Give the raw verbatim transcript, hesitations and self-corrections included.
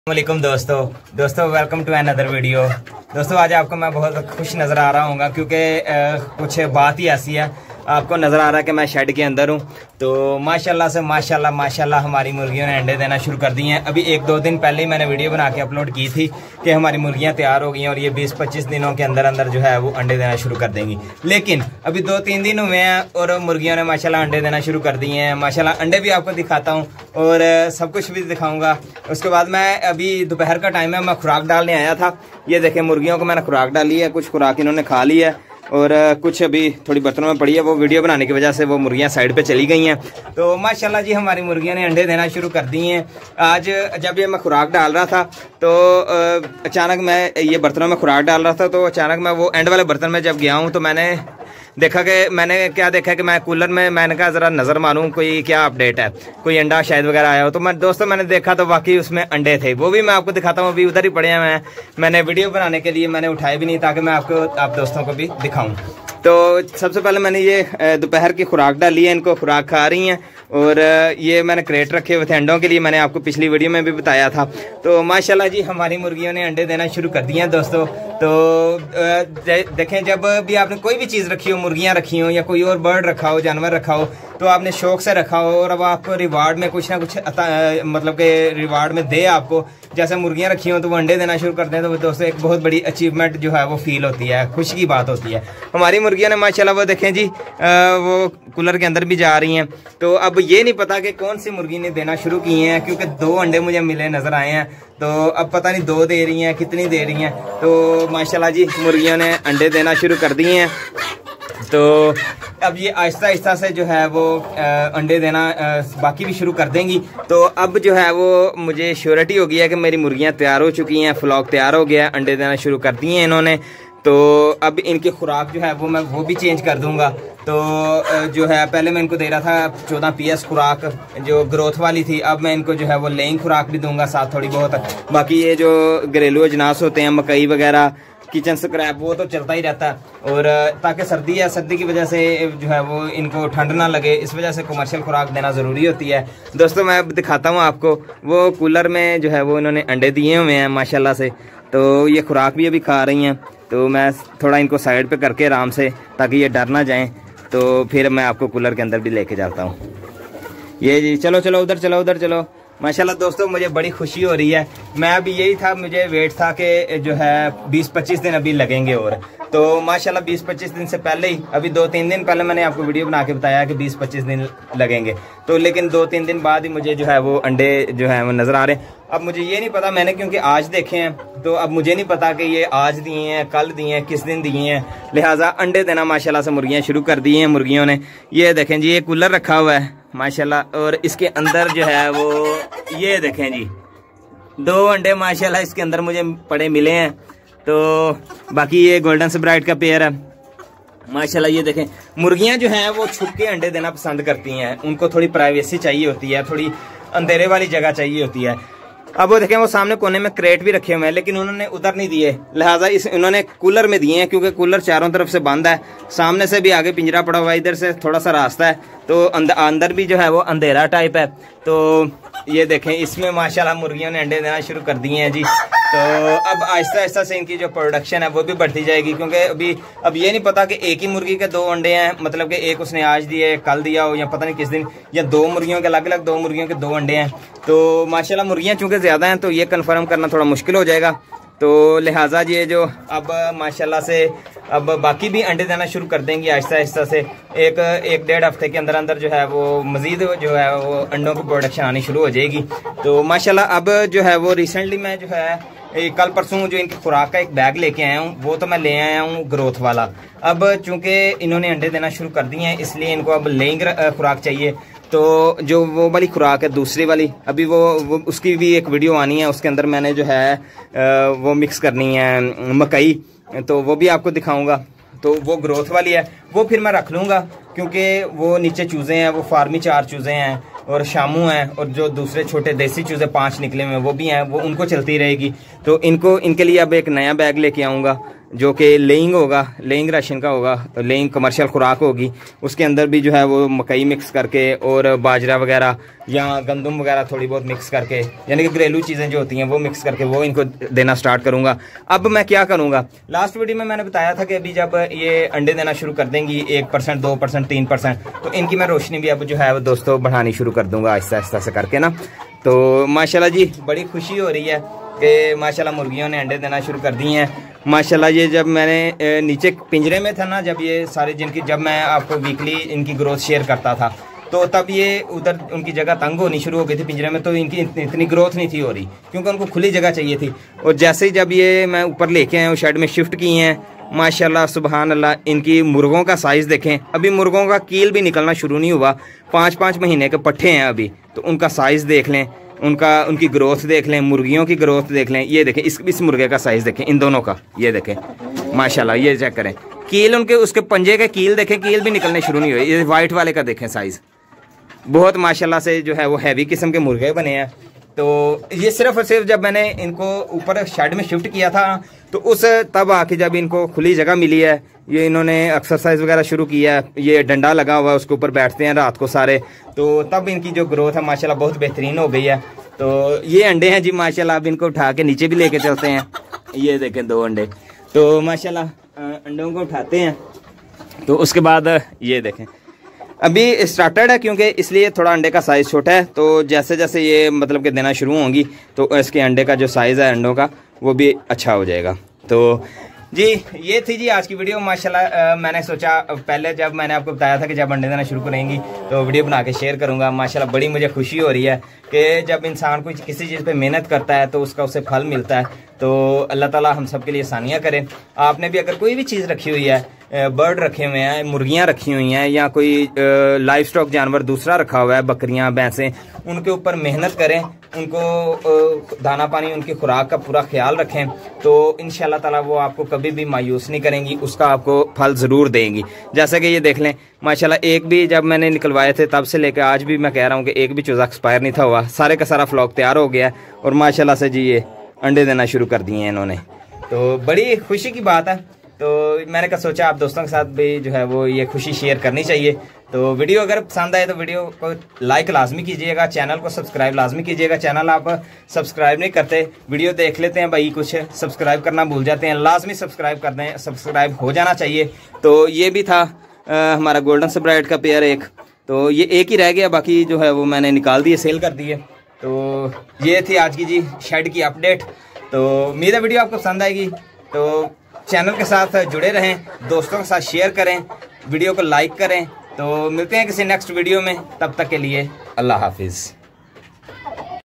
वालेकुम दोस्तों दोस्तों वेलकम टू अनदर वीडियो। दोस्तों आज आपको मैं बहुत खुश नज़र आ रहा हूँ क्योंकि कुछ बात ही ऐसी है, आपको नज़र आ रहा है कि मैं शेड के अंदर हूँ। तो माशाल्लाह से माशाल्लाह माशाल्लाह हमारी मुर्गियों ने अंडे देना शुरू कर दिए हैं। अभी एक दो दिन पहले ही मैंने वीडियो बना के अपलोड की थी कि हमारी मुर्गियाँ तैयार हो गई हैं और ये बीस पच्चीस दिनों के अंदर अंदर जो है वो अंडे देना शुरू कर देंगी। लेकिन अभी दो तीन दिन हुए हैं और मुर्गियों ने माशाल्लाह अंडे देना शुरू कर दिए हैं। माशाल्लाह अंडे भी आपको दिखाता हूँ और सब कुछ भी दिखाऊँगा। उसके बाद मैं अभी दोपहर का टाइम है, मैं खुराक डालने आया था। ये देखें मुर्गियों को मैंने खुराक डाली है, कुछ खुराक इन्होंने खा ली है और कुछ अभी थोड़ी बर्तनों में पड़ी है। वो वीडियो बनाने की वजह से वो मुर्गियां साइड पे चली गई हैं। तो माशाल्लाह जी हमारी मुर्गियां ने अंडे देना शुरू कर दिए हैं। आज जब ये मैं खुराक डाल रहा था तो अचानक मैं ये बर्तनों में खुराक डाल रहा था तो अचानक मैं वो एंड वाले बर्तन में जब गया हूँ तो मैंने देखा कि मैंने क्या देखा कि मैं कूलर में मैंने कहा ज़रा नज़र मारूं कोई क्या अपडेट है, कोई अंडा शायद वगैरह आया हो। तो मैं दोस्तों मैंने देखा तो वाकई उसमें अंडे थे। वो भी मैं आपको दिखाता हूँ, अभी उधर ही पड़े हैं। मैं मैंने वीडियो बनाने के लिए मैंने उठाए भी नहीं ताकि मैं आपको आप दोस्तों को भी दिखाऊँ। तो सबसे पहले मैंने ये दोपहर की खुराक डाली है, इनको खुराक खा रही हैं और ये मैंने क्रेट रखे हुए थे अंडों के लिए, मैंने आपको पिछली वीडियो में भी बताया था। तो माशाल्लाह जी हमारी मुर्गियों ने अंडे देना शुरू कर दिए हैं दोस्तों। तो देखें जब भी आपने कोई भी चीज़ रखी हो, मुर्गियां रखी हो या कोई और बर्ड रखा हो, जानवर रखा हो, तो आपने शौक से रखा हो और अब आपको रिवार्ड में कुछ ना कुछ अता, मतलब कि रिवार्ड में दे आपको। जैसे मुर्गियां रखी हो तो वो अंडे देना शुरू कर दें तो दोस्तों एक बहुत बड़ी अचीवमेंट जो है वो फील होती है, खुशी की बात होती है। हमारी मुर्गियां ने माशाल्लाह वो देखें जी आ, वो कूलर के अंदर भी जा रही हैं। तो अब ये नहीं पता कि कौन सी मुर्गी ने देना शुरू किए हैं क्योंकि दो अंडे मुझे मिले नज़र आए हैं। तो अब पता नहीं दो दे रही हैं कितनी दे रही हैं। तो माशाल्लाह जी मुर्गियों ने अंडे देना शुरू कर दिए हैं। तो अब ये आहिस्ता आहिस्ता से जो है वो आ, अंडे देना आ, बाकी भी शुरू कर देंगी। तो अब जो है वो मुझे श्योरिटी हो गई है कि मेरी मुर्गियां तैयार हो चुकी हैं, फ्लॉक तैयार हो गया, अंडे देना शुरू कर दिए हैं इन्होंने। तो अब इनकी खुराक जो है वो मैं वो भी चेंज कर दूंगा। तो जो है पहले मैं इनको दे रहा था चौदह पी एस खुराक जो ग्रोथ वाली थी, अब मैं इनको जो है वो लेइंग खुराक भी दूंगा साथ थोड़ी बहुत। बाकी ये जो घरेलू अजनास होते हैं, मकई वगैरह, किचन स्क्रैप, वो तो चलता ही रहता है। और ताकि सर्दी है, सर्दी की वजह से जो है वो इनको ठंड ना लगे, इस वजह से कमर्शियल खुराक देना ज़रूरी होती है। दोस्तों मैं अब दिखाता हूँ आपको, वो कूलर में जो है वो इन्होंने अंडे दिए हुए हैं माशाल्लाह से। तो ये खुराक भी अभी खा रही हैं। तो मैं थोड़ा इनको साइड पे करके आराम से, ताकि ये डर ना जाएं, तो फिर मैं आपको कूलर के अंदर भी लेके जाता हूँ। ये जी चलो चलो उधर चलो उधर चलो। माशाल्लाह दोस्तों मुझे बड़ी खुशी हो रही है। मैं अभी यही था, मुझे वेट था कि जो है बीस पच्चीस दिन अभी लगेंगे और तो माशाल्लाह बीस पच्चीस दिन से पहले ही, अभी दो तीन दिन पहले मैंने आपको वीडियो बना के बताया कि बीस पच्चीस दिन लगेंगे। तो लेकिन दो तीन दिन बाद ही मुझे जो है वो अंडे जो है वो नज़र आ रहे हैं। अब मुझे ये नहीं पता, मैंने क्योंकि आज देखे हैं तो अब मुझे नहीं पता कि ये आज दिए हैं, कल दिए हैं, किस दिन दिए हैं। लिहाजा अंडे देना माशाल्लाह से मुर्गियाँ शुरू कर दी हैं मुर्गियों ने। ये देखें जी ये कूलर रखा हुआ है माशाल्लाह और इसके अंदर जो है वो ये देखें जी दो अंडे माशाल्लाह इसके अंदर मुझे पड़े मिले हैं। तो बाकी ये गोल्डन स्प्राइट का पेयर है माशाल्लाह। ये देखें मुर्गियां जो हैं वो छुप के अंडे देना पसंद करती हैं, उनको थोड़ी प्राइवेसी चाहिए होती है, थोड़ी अंधेरे वाली जगह चाहिए होती है। अब वो देखें वो सामने कोने में क्रेट भी रखे हुए हैं लेकिन उन्होंने उधर नहीं दिए, लिहाजा इस उन्होंने कूलर में दिए हैं क्योंकि कूलर चारों तरफ से बंद है। सामने से भी आगे पिंजरा पड़ा हुआ है, इधर से थोड़ा सा रास्ता है, तो अंदर अंदर भी जो है वो अंधेरा टाइप है। तो ये देखें इसमें माशाल्लाह मुर्गियों ने अंडे देना शुरू कर दिए हैं जी। तो अब आहिस्ता आहिस्ता से इनकी जो प्रोडक्शन है वो भी बढ़ती जाएगी क्योंकि अभी अब ये नहीं पता कि एक ही मुर्गी के दो अंडे हैं, मतलब कि एक उसने आज दिए, कल दिया हो या पता नहीं किस दिन, या दो मुर्गियों के अलग अलग दो मुर्गियों के दो अंडे हैं। तो माशाल्लाह मुर्गियां चूंकि ज़्यादा हैं तो ये कन्फर्म करना थोड़ा मुश्किल हो जाएगा। तो लिहाजा ये जो अब माशाल्लाह से अब बाकी भी अंडे देना शुरू कर देंगे आहिस्ता आहिस्ता से। एक एक डेढ़ हफ्ते के अंदर अंदर जो है वो मज़ीद जो है वो अंडों की प्रोडक्शन आनी शुरू हो जाएगी। तो माशाल्लाह अब जो है वो रिसेंटली मैं जो है कल परसों जो इनकी खुराक का एक बैग लेके आया हूँ, वो तो मैं ले आया हूँ ग्रोथ वाला। अब चूंकि इन्होंने अंडे देना शुरू कर दिए हैं इसलिए इनको अब लेइंग खुराक चाहिए। तो जो वो वाली खुराक है दूसरी वाली, अभी वो, वो उसकी भी एक वीडियो आनी है, उसके अंदर मैंने जो है वो मिक्स करनी है मकई, तो वो भी आपको दिखाऊंगा। तो वो ग्रोथ वाली है, वो फिर मैं रख लूँगा क्योंकि वो नीचे चूज़े हैं, वो फार्मी चार चूज़े हैं और शामू हैं और जो दूसरे छोटे देसी चूज़े पांच निकले हुए हैं वो भी हैं, वो उनको चलती रहेगी। तो इनको इनके लिए अब एक नया बैग लेके आऊँगा जो कि लेइंग होगा, लेइंग राशन का होगा, लेइंग कमर्शियल खुराक होगी। उसके अंदर भी जो है वो मकई मिक्स करके और बाजरा वगैरह या गंदम वगैरह थोड़ी बहुत मिक्स करके, यानी कि घरेलू चीज़ें जो होती हैं वो मिक्स करके वो इनको देना स्टार्ट करूँगा। अब मैं क्या करूँगा, लास्ट वीडियो में मैंने बताया था कि अभी जब ये अंडे देना शुरू कर देंगी एक परसेंट दो परसेंट तीन परसेंट तो इनकी मैं रोशनी भी अब जो है वो दोस्तों बढ़ानी शुरू कर दूँगा आहिस्ता आहिस्ता से करके ना। तो माशाल्लाह जी बड़ी खुशी हो रही है कि माशाल्लाह मुर्गियों ने अंडे देना शुरू कर दिए हैं माशाल्लाह। ये जब मैंने नीचे पिंजरे में था ना, जब ये सारे जिनकी जब मैं आपको वीकली इनकी ग्रोथ शेयर करता था तो तब ये उधर उनकी जगह तंग होनी शुरू हो गई थी पिंजरे में, तो इनकी इतनी ग्रोथ नहीं थी हो रही क्योंकि उनको खुली जगह चाहिए थी। और जैसे ही जब ये मैं ऊपर लेके आया हूँ शेड में शिफ्ट किए हैं माशाल्लाह सुबहान अल्लाह, इनकी मुर्गों का साइज़ देखें। अभी मुर्गों का कील भी निकलना शुरू नहीं हुआ, पाँच पाँच महीने के पट्ठे हैं अभी, तो उनका साइज़ देख लें, उनका उनकी ग्रोथ देख लें, मुर्गियों की ग्रोथ देख लें। ये देखें, इस इस मुर्गे का साइज़ देखें, इन दोनों का ये देखें माशाल्लाह। ये चेक करें कील, उनके उसके पंजे के कील देखें, कील भी निकलने शुरू नहीं हुए। ये वाइट वाले का देखें साइज़, बहुत माशाल्लाह से जो है वो हैवी किस्म के मुर्गे बने हैं। तो ये सिर्फ और सिर्फ जब मैंने इनको ऊपर शेड में शिफ्ट किया था तो उस तब आके जब इनको खुली जगह मिली है, ये इन्होंने एक्सरसाइज वगैरह शुरू किया है, ये डंडा लगा हुआ है उसके ऊपर बैठते हैं रात को सारे, तो तब इनकी जो ग्रोथ है माशाल्लाह बहुत बेहतरीन हो गई है। तो ये अंडे हैं जी माशाल्लाह, अब इनको उठा के नीचे भी लेके चलते हैं। ये देखें दो अंडे, तो माशाल्लाह अंडों को उठाते हैं। तो उसके बाद ये देखें अभी स्टार्टेड है क्योंकि इसलिए थोड़ा अंडे का साइज़ छोटा है, तो जैसे जैसे ये मतलब कि देना शुरू होंगी तो इसके अंडे का जो साइज़ है अंडों का वो भी अच्छा हो जाएगा। तो जी ये थी जी आज की वीडियो माशाल्लाह। मैंने सोचा पहले जब मैंने आपको बताया था कि जब अंडे देना शुरू करेंगी तो वीडियो बना के शेयर करूंगा। माशाल्लाह बड़ी मुझे खुशी हो रही है कि जब इंसान कोई किसी चीज़ पे मेहनत करता है तो उसका उसे फल मिलता है। तो अल्लाह ताला हम सब के लिए आसानियाँ करें। आपने भी अगर कोई भी चीज़ रखी हुई है, बर्ड रखे हुए हैं, मुर्गियाँ रखी हुई हैं या कोई लाइव स्टॉक जानवर दूसरा रखा हुआ है, बकरियाँ भैंसें, उनके ऊपर मेहनत करें, उनको दाना पानी उनकी खुराक का पूरा ख्याल रखें तो इंशाल्लाह ताला वो आपको कभी भी मायूस नहीं करेंगी, उसका आपको फल ज़रूर देंगी। जैसे कि ये देख लें माशाल्लाह, एक भी जब मैंने निकलवाए थे तब से लेकर आज भी मैं कह रहा हूँ कि एक भी चूज़ा एक्सपायर नहीं था हुआ, सारे का सारा फ्लॉक तैयार हो गया और माशाल्लाह से जी ये अंडे देना शुरू कर दिए हैं इन्होंने। तो बड़ी खुशी की बात है। तो मैंने कहा सोचा आप दोस्तों के साथ भी जो है वो ये खुशी शेयर करनी चाहिए। तो वीडियो अगर पसंद आए तो वीडियो को लाइक लाजमी कीजिएगा, चैनल को सब्सक्राइब लाजमी कीजिएगा। चैनल आप सब्सक्राइब नहीं करते, वीडियो देख लेते हैं भाई, कुछ सब्सक्राइब करना भूल जाते हैं, लाजमी सब्सक्राइब कर दें, सब्सक्राइब हो जाना चाहिए। तो ये भी था आ, हमारा गोल्डन स्प्राइट का पेयर एक, तो ये एक ही रह गया, बाकी जो है वो मैंने निकाल दिए, सेल कर दिए। तो ये थी आज की जी शेड की अपडेट। तो उम्मीद है वीडियो आपको पसंद आएगी। तो चैनल के साथ जुड़े रहें, दोस्तों के साथ शेयर करें, वीडियो को लाइक करें। तो मिलते हैं किसी नेक्स्ट वीडियो में, तब तक के लिए अल्लाह हाफिज़।